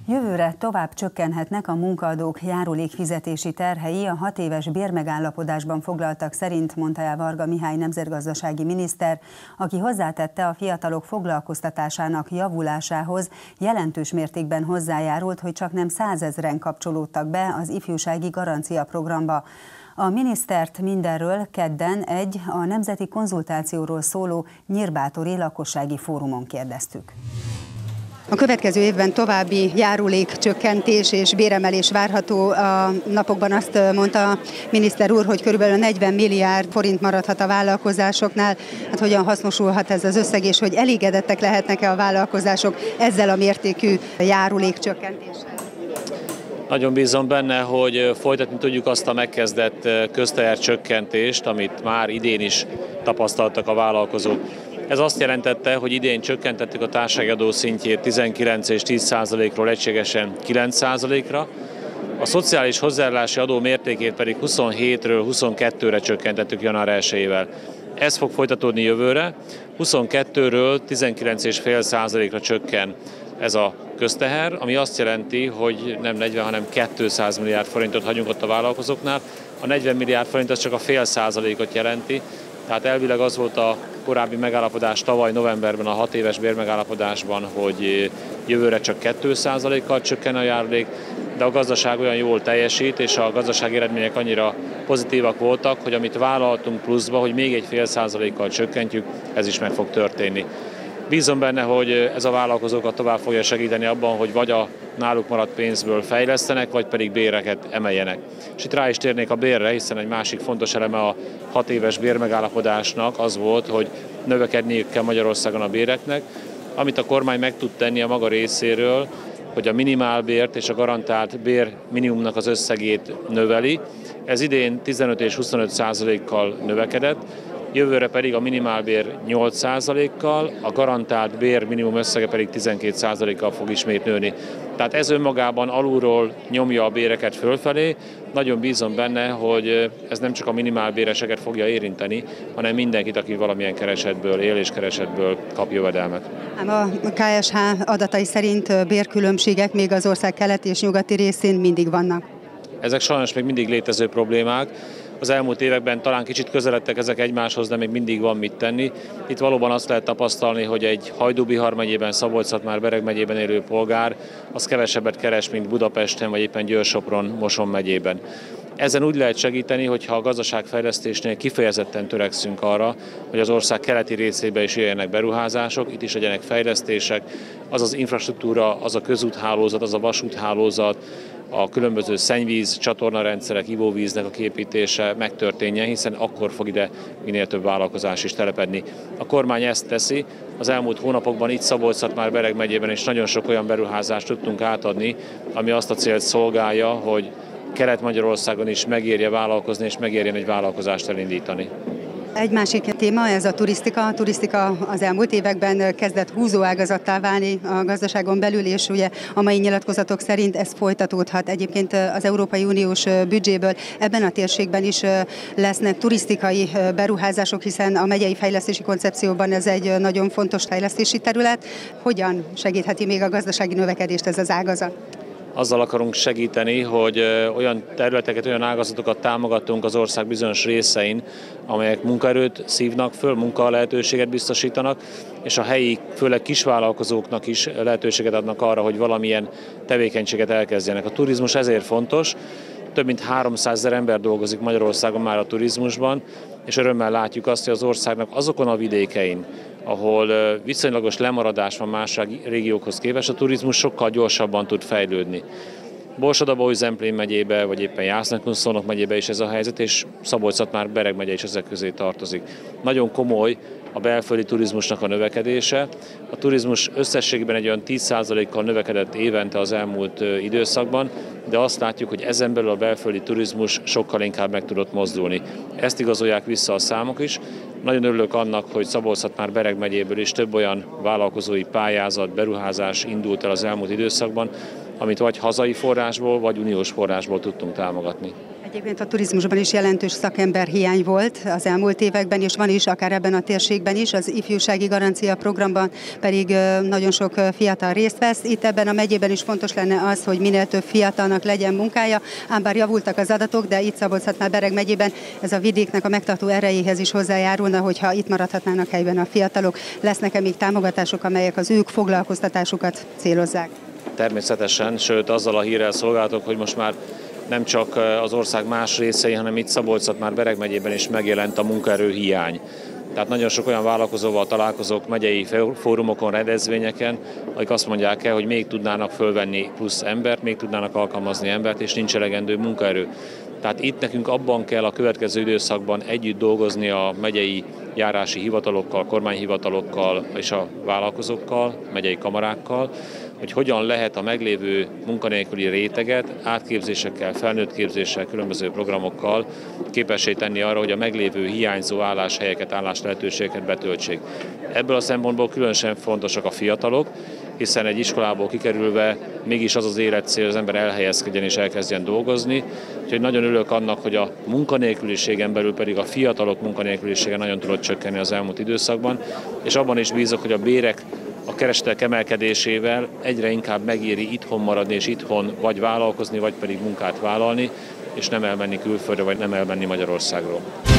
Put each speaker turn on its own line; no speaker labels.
Jövőre tovább csökkenhetnek a munkaadók járulékfizetési terhei a 6 éves bérmegállapodásban foglaltak szerint, mondta el Varga Mihály nemzetgazdasági miniszter, aki hozzátette, a fiatalok foglalkoztatásának javulásához jelentős mértékben hozzájárult, hogy csaknem 100 000-en kapcsolódtak be az ifjúsági garancia programba. A minisztert mindenről kedden a nemzeti konzultációról szóló Nyírbátori lakossági fórumon kérdeztük. A következő évben további járulékcsökkentés és béremelés várható. A napokban azt mondta a miniszter úr, hogy körülbelül 40 milliárd forint maradhat a vállalkozásoknál. Hát hogyan hasznosulhat ez az összeg, és hogy elégedettek lehetnek-e a vállalkozások ezzel a mértékű járulékcsökkentéssel?
Nagyon bízom benne, hogy folytatni tudjuk azt a megkezdett köztehercsökkentést, amit már idén is tapasztaltak a vállalkozók. Ez azt jelentette, hogy idén csökkentettük a társasági adó szintjét 19 és 10%-ról egységesen 9%-ra, a szociális hozzájárulási adó mértékét pedig 27-ről 22-re csökkentettük január 1-ével. Ez fog folytatódni jövőre, 22-ről 19,5%-ra csökken ez a közteher, ami azt jelenti, hogy nem 40, hanem 200 milliárd forintot hagyunk ott a vállalkozóknál. A 40 milliárd forint az csak a 0,5%-ot jelenti, tehát elvileg az volt a korábbi megállapodás tavaly novemberben, a 6 éves bérmegállapodásban, hogy jövőre csak 2%-kal csökken a járulék, de a gazdaság olyan jól teljesít, és a gazdasági eredmények annyira pozitívak voltak, hogy amit vállaltunk pluszba, hogy még 1,5%-kal csökkentjük, ez is meg fog történni. Bízom benne, hogy ez a vállalkozókat tovább fogja segíteni abban, hogy vagy a náluk maradt pénzből fejlesztenek, vagy pedig béreket emeljenek. És itt rá is térnék a bérre, hiszen egy másik fontos eleme a 6 éves bérmegállapodásnak az volt, hogy növekedniük kell Magyarországon a béreknek, amit a kormány meg tud tenni a maga részéről, hogy a minimálbért és a garantált bér minimumnak az összegét növeli. Ez idén 15 és 25%-kal növekedett, jövőre pedig a minimálbér 8%-kal, a garantált bér minimum összege pedig 12%-kal fog ismét nőni. Tehát ez önmagában alulról nyomja a béreket fölfelé. Nagyon bízom benne, hogy ez nem csak a minimálbéreseket fogja érinteni, hanem mindenkit, aki valamilyen keresetből él és keresetből kap jövedelmet.
A KSH adatai szerint bérkülönbségek még az ország keleti és nyugati részén mindig vannak.
Ezek sajnos még mindig létező problémák. Az elmúlt években talán kicsit közeledtek ezek egymáshoz, de még mindig van mit tenni. Itt valóban azt lehet tapasztalni, hogy egy Hajdú-Bihar megyében, Szabolcs-Szatmár-Bereg megyében élő polgár az kevesebbet keres, mint Budapesten, vagy éppen Győr-Sopron, Moson megyében. Ezen úgy lehet segíteni, hogyha a gazdaságfejlesztésnél kifejezetten törekszünk arra, hogy az ország keleti részébe is jöjjenek beruházások, itt is legyenek fejlesztések, az az infrastruktúra, az a közúthálózat, az a vasúthálózat, a különböző szennyvíz, csatornarendszerek, ivóvíznek a képítése megtörténjen, hiszen akkor fog ide minél több vállalkozás is telepedni. A kormány ezt teszi. Az elmúlt hónapokban itt Szabolcs-Szatmár-Bereg megyében is nagyon sok olyan beruházást tudtunk átadni, ami azt a célt szolgálja, hogy Kelet-Magyarországon is megérje vállalkozni, és megérjen egy vállalkozást elindítani.
Egy másik téma, ez a turisztika. A turisztika az elmúlt években kezdett húzóágazattá válni a gazdaságon belül, és ugye a mai nyilatkozatok szerint ez folytatódhat. Egyébként az Európai Uniós büdzséből ebben a térségben is lesznek turisztikai beruházások, hiszen a megyei fejlesztési koncepcióban ez egy nagyon fontos fejlesztési terület. Hogyan segítheti még a gazdasági növekedést ez az ágazat?
Azzal akarunk segíteni, hogy olyan területeket, olyan ágazatokat támogatunk az ország bizonyos részein, amelyek munkaerőt szívnak föl, munkalehetőséget biztosítanak, és a helyi, főleg kisvállalkozóknak is lehetőséget adnak arra, hogy valamilyen tevékenységet elkezdjenek. A turizmus ezért fontos. Több mint 300 000 ember dolgozik Magyarországon már a turizmusban, és örömmel látjuk azt, hogy az országnak azokon a vidékein, ahol viszonylagos lemaradás van más régiókhoz képest, a turizmus sokkal gyorsabban tud fejlődni. Borsod-Abaúj-Zemplén megyébe, vagy éppen Jásznak-Kunszolnok megyébe is ez a helyzet, és Szabolcs-Szatmár-Bereg megye is ezek közé tartozik. Nagyon komoly a belföldi turizmusnak a növekedése. A turizmus összességben egy olyan 10%-kal növekedett évente az elmúlt időszakban, de azt látjuk, hogy ezen belül a belföldi turizmus sokkal inkább meg tudott mozdulni. Ezt igazolják vissza a számok is. Nagyon örülök annak, hogy Szabolcs-Szatmár-Bereg megyéből is több olyan vállalkozói pályázat, beruházás indult el az elmúlt időszakban, amit vagy hazai forrásból, vagy uniós forrásból tudtunk támogatni.
Egy Egyébként a turizmusban is jelentős szakemberhiány volt az elmúlt években, és van is, akár ebben a térségben is, az ifjúsági garancia programban pedig nagyon sok fiatal részt vesz. Itt ebben a megyében is fontos lenne az, hogy minél több fiatalnak legyen munkája, ám bár javultak az adatok, de itt Szabolcs-Szatmár-Bereg megyében ez a vidéknek a megtartó erejéhez is hozzájárulna, hogyha itt maradhatnának helyben a fiatalok. Lesznek-e még támogatások, amelyek az ők foglalkoztatásukat célozzák?
Természetesen, sőt azzal a hírrel szolgáltok, hogy most már nem csak az ország más részei, hanem itt Szabolcs-Szatmár-Bereg megyében is megjelent a munkaerő hiány. Tehát nagyon sok olyan vállalkozóval találkozok megyei fórumokon, rendezvényeken, akik azt mondják el, hogy még tudnának fölvenni plusz embert, még tudnának alkalmazni embert, és nincs elegendő munkaerő. Tehát itt nekünk abban kell a következő időszakban együtt dolgozni a megyei járási hivatalokkal, kormányhivatalokkal és a vállalkozókkal, megyei kamarákkal, hogy hogyan lehet a meglévő munkanélküli réteget átképzésekkel, felnőttképzéssel, különböző programokkal képessé tenni arra, hogy a meglévő hiányzó álláshelyeket, álláslehetőségeket betöltsék. Ebből a szempontból különösen fontosak a fiatalok, hiszen egy iskolából kikerülve mégis az az életcél, hogy az ember elhelyezkedjen és elkezdjen dolgozni. Úgyhogy nagyon örülök annak, hogy a munkanélküliségen belül pedig a fiatalok munkanélkülisége nagyon tudott csökkenni az elmúlt időszakban, és abban is bízok, hogy a bérek a keresletek emelkedésével egyre inkább megéri itthon maradni és itthon vagy vállalkozni, vagy pedig munkát vállalni, és nem elmenni külföldre, vagy nem elmenni Magyarországról.